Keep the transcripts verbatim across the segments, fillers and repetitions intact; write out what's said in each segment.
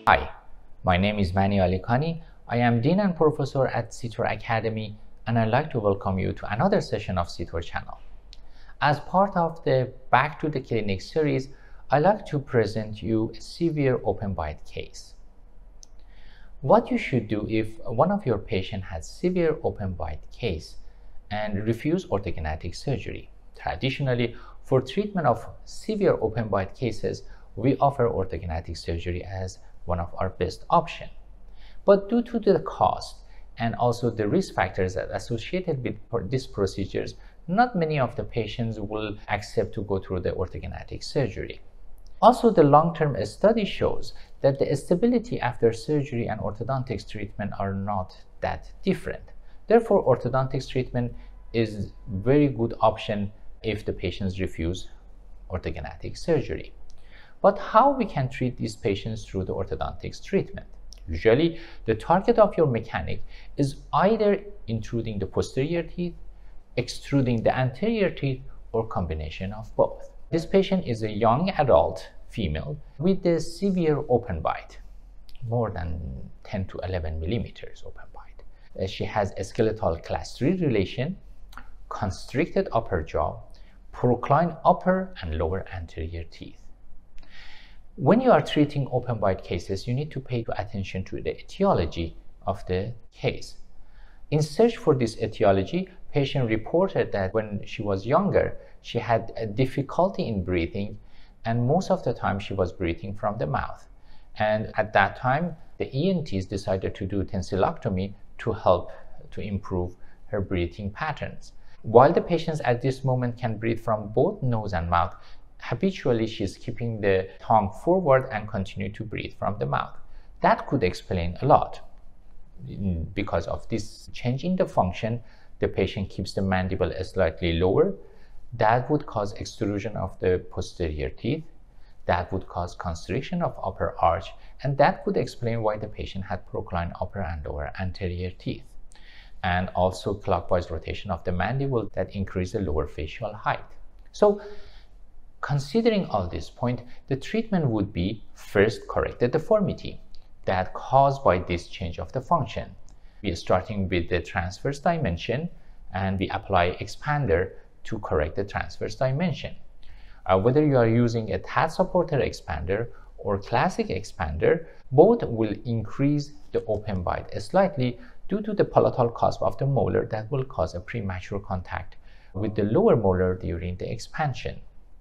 Hi, my name is Mani Alikani. I am Dean and Professor at C T O R Academy, and I'd like to welcome you to another session of C T O R channel. As part of the Back to the Clinic series, I'd like to present you a severe open bite case. What you should do if one of your patients has severe open bite case and refuse orthognathic surgery. Traditionally, for treatment of severe open bite cases, we offer orthognathic surgery as one of our best options. But due to the cost and also the risk factors that associated with these procedures, not many of the patients will accept to go through the orthognathic surgery. Also, the long-term study shows that the stability after surgery and orthodontics treatment are not that different. Therefore, orthodontics treatment is a very good option if the patients refuse orthognathic surgery. But how we can treat these patients through the orthodontics treatment? Usually, the target of your mechanic is either intruding the posterior teeth, extruding the anterior teeth, or combination of both. This patient is a young adult female with a severe open bite, more than ten to eleven millimeters open bite. She has a skeletal class three relation, constricted upper jaw, proclined upper and lower anterior teeth. When you are treating open bite cases, you need to pay attention to the etiology of the case. In search for this etiology, patient reported that when she was younger, she had a difficulty in breathing, and most of the time she was breathing from the mouth. And at that time, the E N Ts decided to do tonsillectomy to help to improve her breathing patterns. While the patients at this moment can breathe from both nose and mouth, habitually she's keeping the tongue forward and continue to breathe from the mouth. That could explain a lot. Because of this change in the function, the patient keeps the mandible slightly lower. That would cause extrusion of the posterior teeth. That would cause constriction of upper arch, and that could explain why the patient had proclined upper and lower anterior teeth. And also clockwise rotation of the mandible that increase the lower facial height. So, considering all this point, the treatment would be first correct the deformity that caused by this change of the function. We are starting with the transverse dimension, and we apply expander to correct the transverse dimension. Uh, whether you are using a T A T supported expander or classic expander, both will increase the open bite slightly due to the palatal cusp of the molar that will cause a premature contact with the lower molar during the expansion.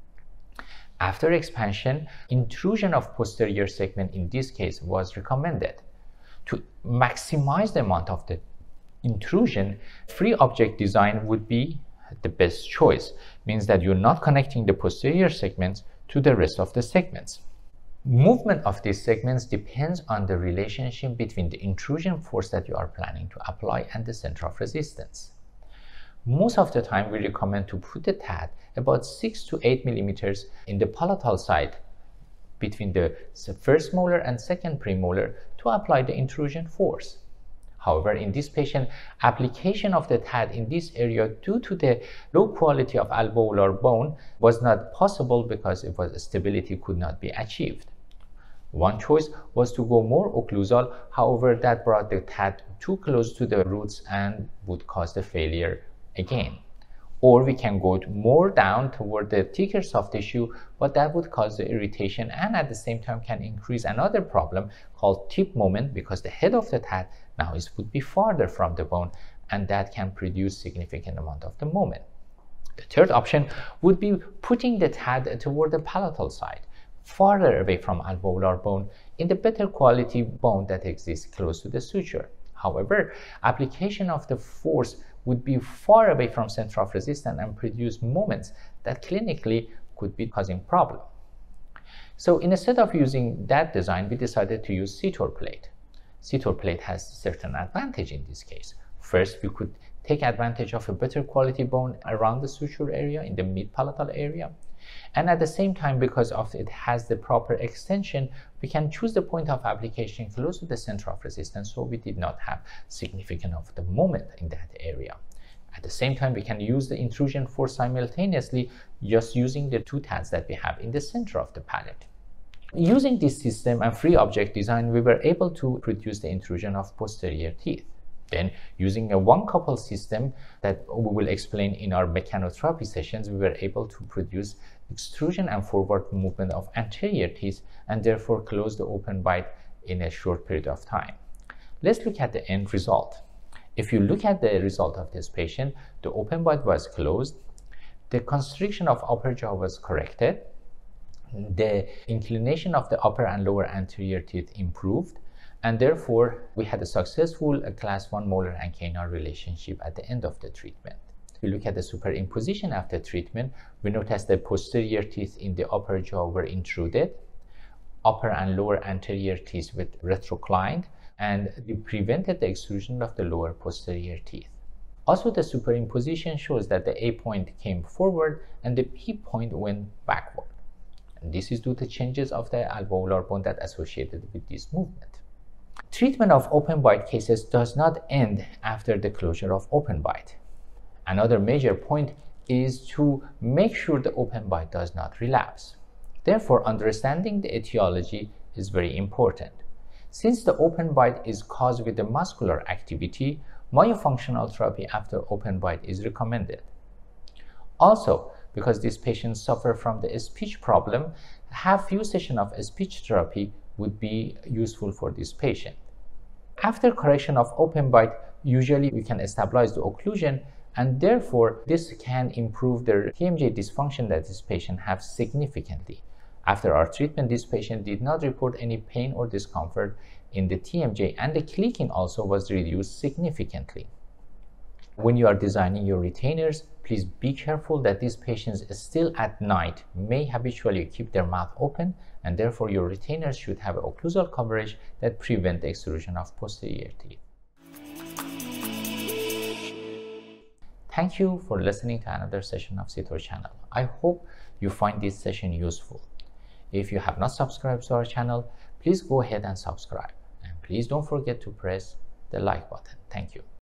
After expansion, intrusion of posterior segment in this case was recommended. To maximize the amount of the intrusion, free object design would be the best choice. Means that you're not connecting the posterior segments to the rest of the segments. Movement of these segments depends on the relationship between the intrusion force that you are planning to apply and the center of resistance. Most of the time, we recommend to put the T A T about six to eight millimeters in the palatal side between the first molar and second premolar to apply the intrusion force. However, in this patient, application of the T A T in this area due to the low quality of alveolar bone was not possible because it was stability could not be achieved. One choice was to go more occlusal, however, that brought the T A T too close to the roots and would cause the failure again. Or we can go more down toward the thicker soft tissue, but that would cause the irritation and at the same time can increase another problem called tip moment, because the head of the T A T now is would be farther from the bone, and that can produce significant amount of the moment. The third option would be putting the T A T toward the palatal side, farther away from alveolar bone in the better quality bone that exists close to the suture. However, application of the force would be far away from center of resistance and produce moments that clinically could be causing problem. So instead of using that design, we decided to use C T O R plate. C T O R plate has certain advantage in this case. First, we could take advantage of a better quality bone around the suture area in the mid-palatal area. And at the same time, because of it has the proper extension, we can choose the point of application close to the center of resistance, so we did not have significant of the moment in that area. At the same time, we can use the intrusion force simultaneously, just using the two T A Ts that we have in the center of the palate. Using this system and free object design, we were able to reduce the intrusion of posterior teeth. Then, using a one-couple system that we will explain in our mechanotherapy sessions, we were able to produce extrusion and forward movement of anterior teeth and therefore close the open bite in a short period of time. Let's look at the end result. If you look at the result of this patient, the open bite was closed, the constriction of upper jaw was corrected, the inclination of the upper and lower anterior teeth improved, and therefore we had a successful uh, class one molar and canine relationship at the end of the treatment. If we look at the superimposition after treatment, we notice the posterior teeth in the upper jaw were intruded, upper and lower anterior teeth were retroclined, and we prevented the extrusion of the lower posterior teeth. Also, the superimposition shows that the A point came forward and the P point went backward. And this is due to changes of the alveolar bone that associated with this movement. Treatment of open bite cases does not end after the closure of open bite. Another major point is to make sure the open bite does not relapse. Therefore, understanding the etiology is very important. Since the open bite is caused with the muscular activity, myofunctional therapy after open bite is recommended. Also, because these patients suffer from the speech problem, have few sessions of speech therapy would be useful for this patient. After correction of open bite, usually we can stabilize the occlusion, and therefore this can improve the T M J dysfunction that this patient has significantly. After our treatment, this patient did not report any pain or discomfort in the T M J, and the clicking also was reduced significantly. When you are designing your retainers, please be careful that these patients still at night may habitually keep their mouth open, and therefore your retainers should have occlusal coverage that prevent the extrusion of posterior teeth. Thank you for listening to another session of C T O R channel. I hope you find this session useful. If you have not subscribed to our channel, please go ahead and subscribe. And please don't forget to press the like button. Thank you.